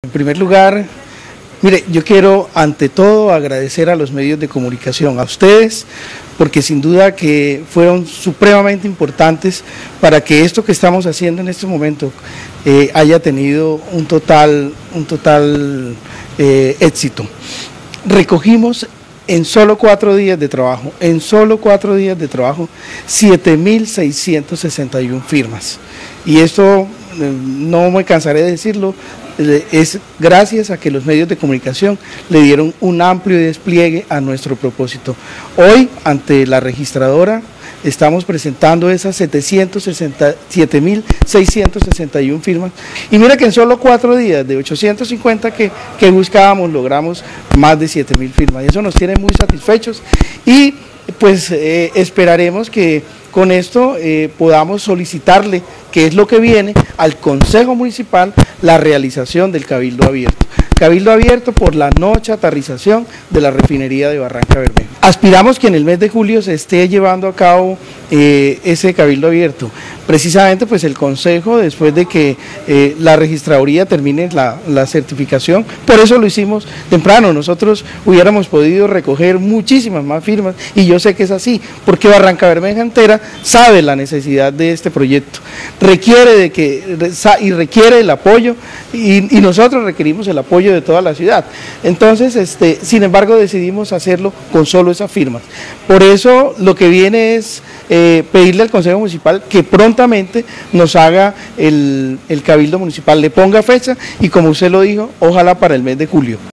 En primer lugar, mire, yo quiero ante todo agradecer a los medios de comunicación, a ustedes, porque sin duda que fueron supremamente importantes para que esto que estamos haciendo en este momento haya tenido un total éxito. Recogimos en solo 4 días de trabajo, 7.661 firmas. Y esto, no me cansaré de decirlo, es gracias a que los medios de comunicación le dieron un amplio despliegue a nuestro propósito. Hoy, ante la registradora, estamos presentando esas 7.661 firmas, y mira que en solo 4 días, de 850 que buscábamos, logramos más de 7.000 firmas, y eso nos tiene muy satisfechos, y pues esperaremos que con esto podamos solicitarle, que es lo que viene, al Consejo Municipal, la realización del Cabildo Abierto. Cabildo Abierto por la no chatarrización de la refinería de Barrancabermeja. Aspiramos que en el mes de julio se esté llevando a cabo ese Cabildo Abierto. Precisamente pues el Consejo, después de que la registraduría termine la certificación, por eso lo hicimos temprano. Nosotros hubiéramos podido recoger muchísimas más firmas, y yo sé que es así, porque Barrancabermeja entera sabe la necesidad de este proyecto, requiere el apoyo, y nosotros requerimos el apoyo de toda la ciudad. Entonces, sin embargo, decidimos hacerlo con solo esas firmas. Por eso lo que viene es pedirle al Consejo Municipal que prontamente nos haga el Cabildo Municipal, le ponga fecha, y como usted lo dijo, ojalá para el mes de julio.